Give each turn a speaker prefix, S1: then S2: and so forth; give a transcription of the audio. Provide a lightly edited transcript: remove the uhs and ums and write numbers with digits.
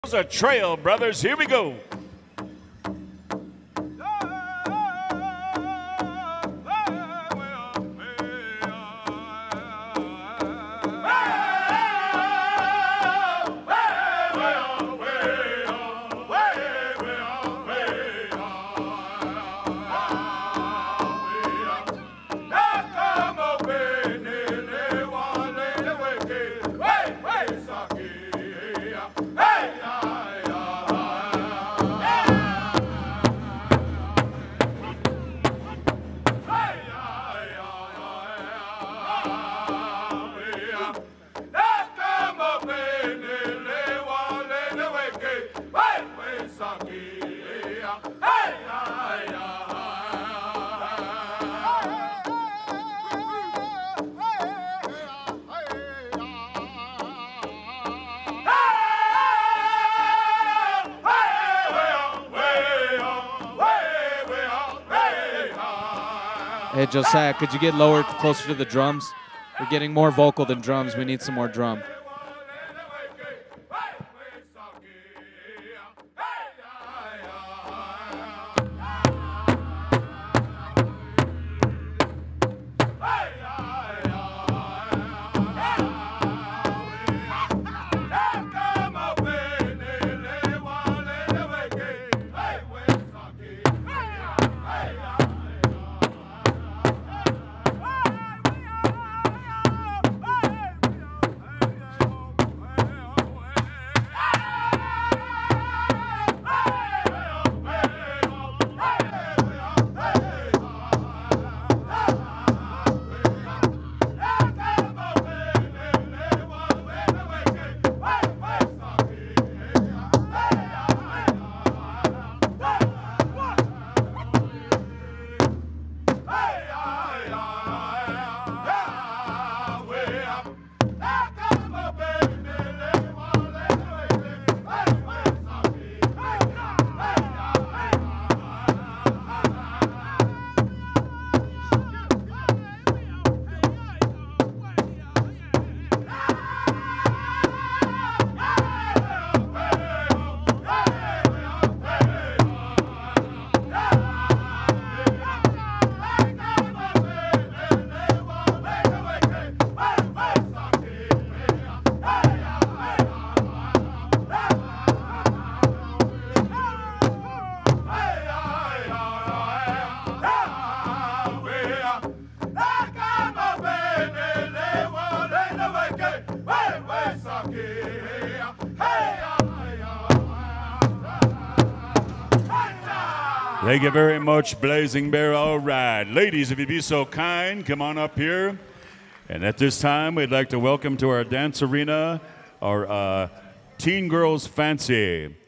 S1: Those are Trail Brothers. Here we go.
S2: Hey, Josiah, could you get lower, closer to the drums? We're getting more vocal than drums. We need some more drum.
S1: Thank you very much, Blazing Bear. All right. Ladies, if you'd be so kind, come on up here. And at this time, we'd like to welcome to our dance arena our Teen Girls Fancy.